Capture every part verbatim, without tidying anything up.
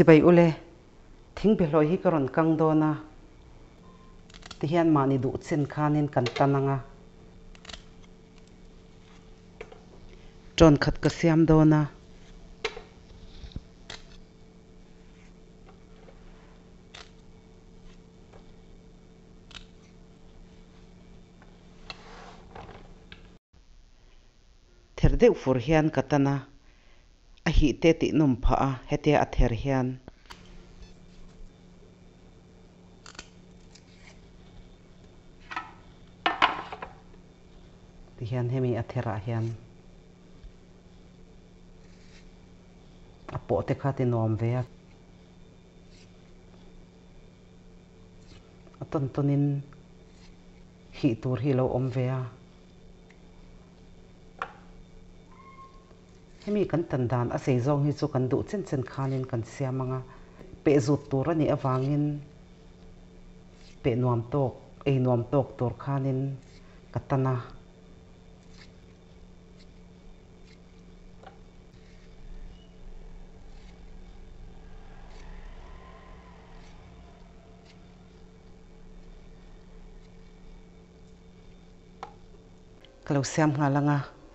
Sibai ule thing beloi hi karon kang dona ti hian mani du chen khanin kan tananga ton khat ka siam dona ther deuh fur hian katana a hi te ti nom pha a hete a ther hian ti hian hemi a thera hian a po te kha ti nom ve a a ton tonin hi tur hi lo om ve a hemi kan tan dan a sei zong hi chu kan du chen chen khanin kan siamanga pe zut tur ani awangin pe nuam tok ei nuam tok tur khanin katana kalau siam nga langa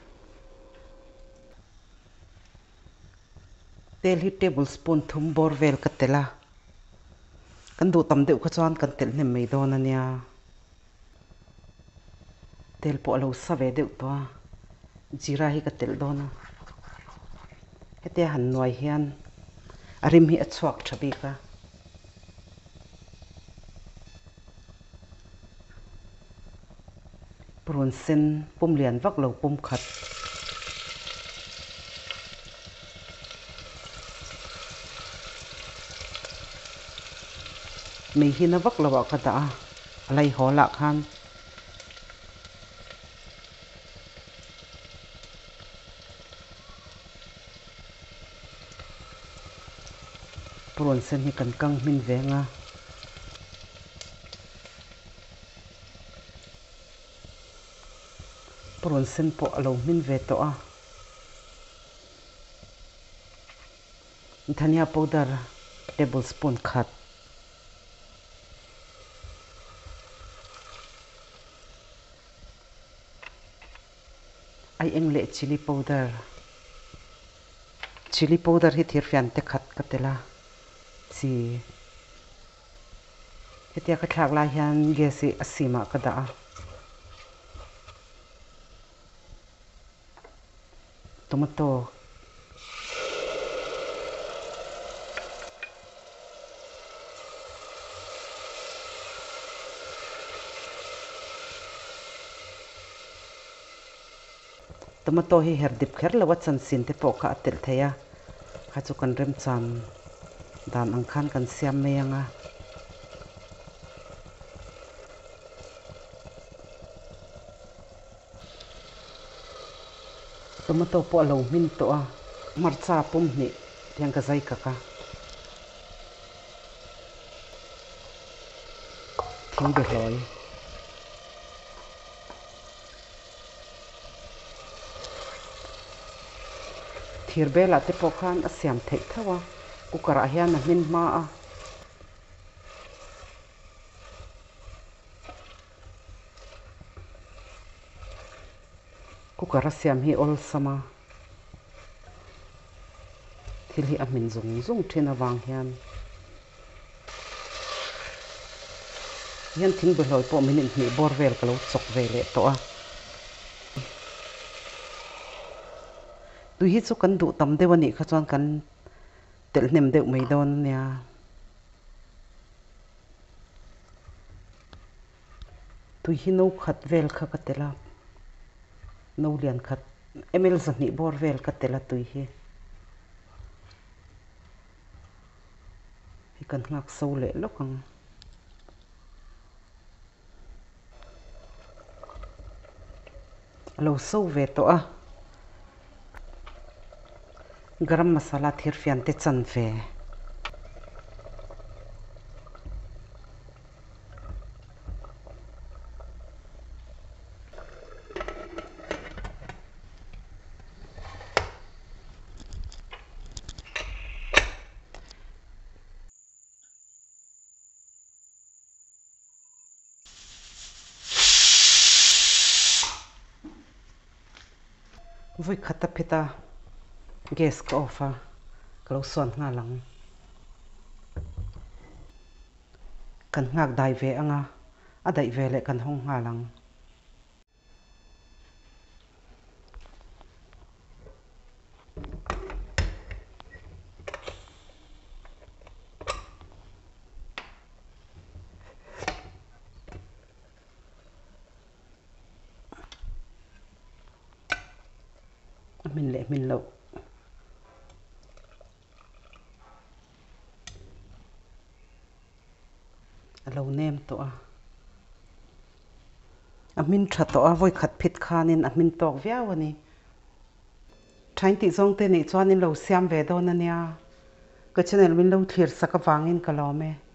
tel hi tablespoon thum bor vel ka tela kan du tam deuh kha chuan kan tel hnem mei don ania tel po lo sa ve deuh to jira hi ka tel dona hete han noi hian arim hi a chuak thabi ka prun sen pum lian vak lo pum khat mei hi na vak lawa ka da alai hola khan prun sen hi kan kang min venga prun sen po alo min ve to a dhania powder tablespoon khat ai eng le chili powder chili powder hi thir fian te khat ka tela chi hetia ka thak la hian gesi asima ka da tomato tomato hi her dip kher lawa chan sin te po ka tel theya kha chu kan rem chan dan ang khan kan siam me anga tomato po lo min to a marcha pum ni tiang ka zai ka ka thing be hloi thir bela te po khan a siam thei thawa kukara hian a min ma a kukara siam hi ol sama thil hi a min zung zung thin awang hian hian thing be hloi po min ni bor vel ka lo chok ve le to a tu hi chu kan du tam dewani kha chuan kan tel hnem deuh mei don nia tu hi no khat vel kha ka tela no lian khat ml zahni bor vel ka tela tu hi hi kan ngak so le lokang lo so ve to a garam masala thir fian te chan ve vui khata pita gas ka ofa kalau suan nga lang kan ngak dai ve anga a dai ve le kan hong nga lang min le min lo alo nem to a amin tha to a voi khat phit khanin amin tok viaw ani thain ti zong te ni chuan in lo siam ve don ania ka channel min lo thlir saka wangin ka lo me